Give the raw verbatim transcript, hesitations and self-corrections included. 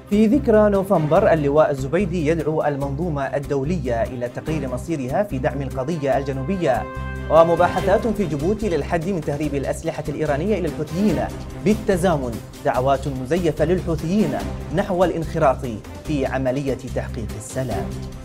في ذكرى نوفمبر، اللواء الزبيدي يدعو المنظومة الدولية إلى تقرير مصيرها في دعم القضية الجنوبية. ومباحثات في جيبوتي للحد من تهريب الأسلحة الإيرانية إلى الحوثيين بالتزامن دعوات مزيفة للحوثيين نحو الانخراط في عملية تحقيق السلام.